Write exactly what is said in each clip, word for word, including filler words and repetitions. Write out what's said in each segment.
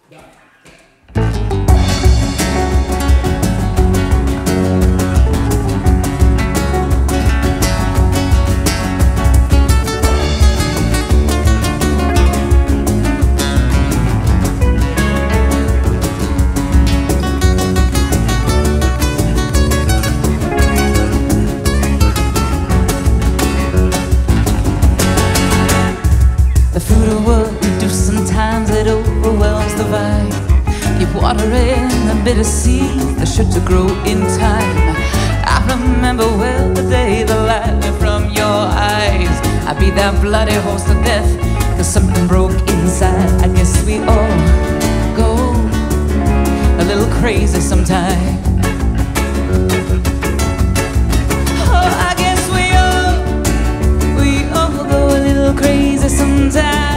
Bitter seed that should to grow in time. I remember well the day the light went from your eyes. I beat that bloody horse to death cause something broke inside. I guess we all go a little crazy sometime. Oh, I guess we all, we all go a little crazy sometime.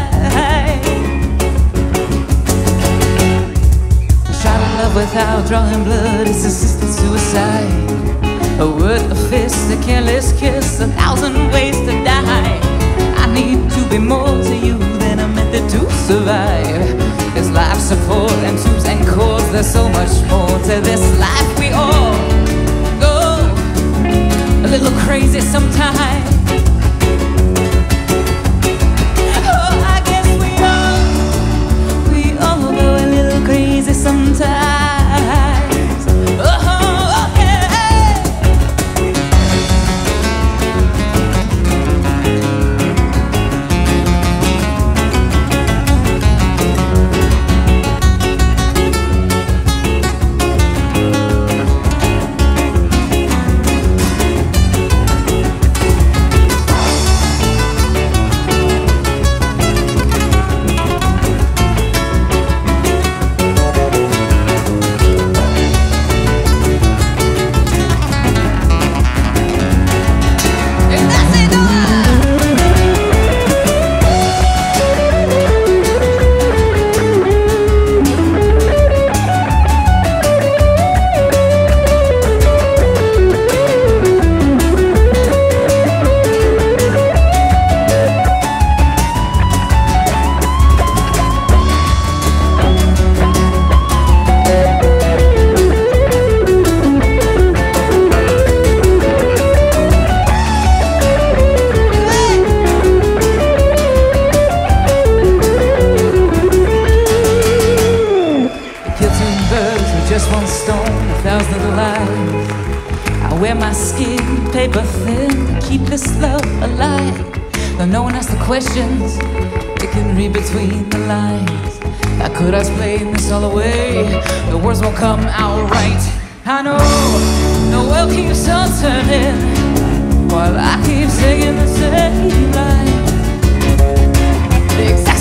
Without drawing blood is assisted suicide. A word, a fist, a careless kiss, a thousand ways to die. I need to be more to you than a method to survive. There's life support and tubes and cords. There's so much more to this life. We all go a little crazy sometimes. Oh, I guess we all, we all go a little crazy sometimes. Questions, you can read between the lines. How could I explain this all away? The words won't come out right. I know the world keeps on turning while I keep singing the same line. Exactly.